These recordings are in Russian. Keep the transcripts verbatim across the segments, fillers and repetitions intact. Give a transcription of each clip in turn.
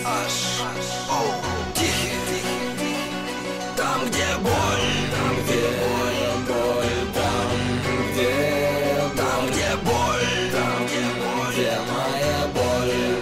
Аш, оу, тихий. Там, где боль, там, где боль, там, где, там, где боль, там, где боль, где моя боль,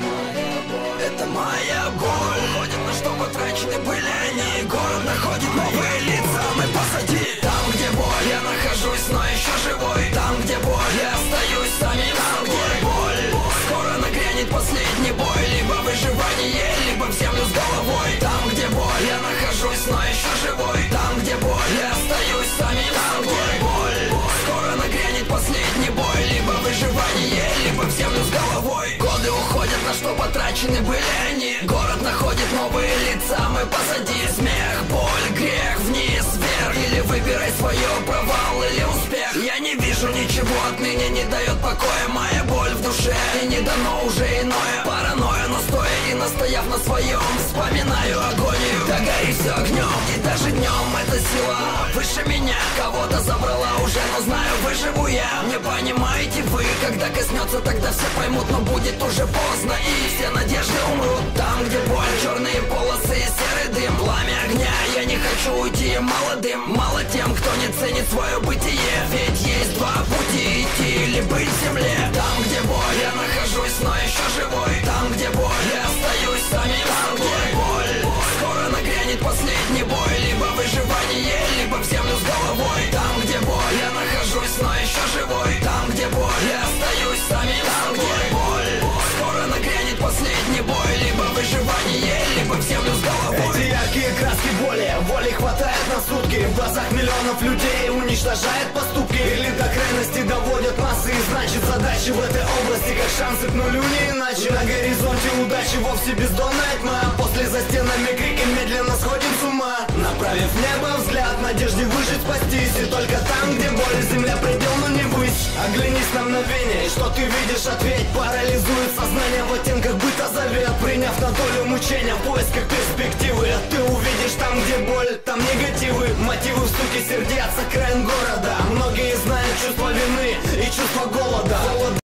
это моя боль. Ходит на что потрачены были они, город находит новые лица, мы позади. Там, где боль, я нахожусь, но еще живой. Там, где боль, я остаюсь самим собой. Боль, скоро нагрянет последний бой. Либо выживание, либо в землю с головой. Там, где боль, я нахожусь, но еще живой. Там, где боль, я остаюсь самим собой. Боль, скоро нагрянет последний бой. Либо выживание, либо в землю с головой. Годы уходят, на что потрачены были они. Город находит новые лица, мы позади. Смех, боль, грех, вниз, вверх. Или выбирай свое, провал или успех. Я не вижу ничего, отныне не дает покоя моя боль в душе, и не дано уже иное. Паранойя, но стоя и настояв на своем, вспоминаю агонию, да горит все огнем. И даже днем эта сила выше меня кого-то забрала уже, но знаю, выживу я. Не понимаете вы, когда коснется, тогда все поймут, но будет уже поздно, и все надежды умрут. Там, где боль, черные полосы и серый дым, пламя огня, я не хочу уйти молодым. Мало тем, кто не ценит свое бытие, ведь есть два пути: идти или быть в земле. Там, где боль, я нахожусь, но еще живой. Там, где боль, я остаюсь самим собой. Боль, скоро нагрянет последний бой. Либо выживание, либо в землю с головой. Там, где боль, я нахожусь, но еще живой. Там, где боль, я остаюсь самим собой. Боль, скоро нагрянет последний бой. Либо выживание, либо в землю с головой. Эти яркие краски боли, воли хватает на сутки. В глазах миллионов людей уничтожает поступки. Или до крайности доводят массы, и значит задачи в этой области как шансы к нулю, не иначе. На горизонте удачи вовсе бездонная тьма. После за стенами крики медленно сходим с ума. Направив в небо взгляд, надежде выжить, спастись. И только там, где боль, земля предел, но не высь. Оглянись на мгновение, и что ты видишь, ответь. Парализует сознание в оттенках быта завет. Приняв на долю мучения в поисках перспективы, ты увидишь там, где боль, там негативы. Мотивы в стуке сердец, окраин города. Многие знают чувство вины и чувство голода. Холод.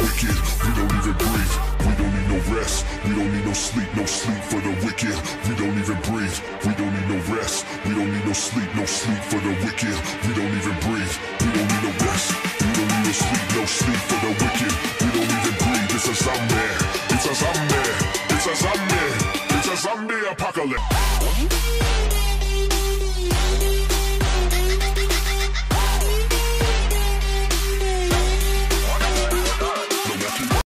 wicked. We don't even breathe. We don't need no rest. We don't need no sleep, no sleep for the wicked. We don't even breathe. We don't need no rest. We don't need no sleep, no sleep for the wicked. We don't even breathe. We don't need no rest. We don't need no sleep, no sleep for the wicked.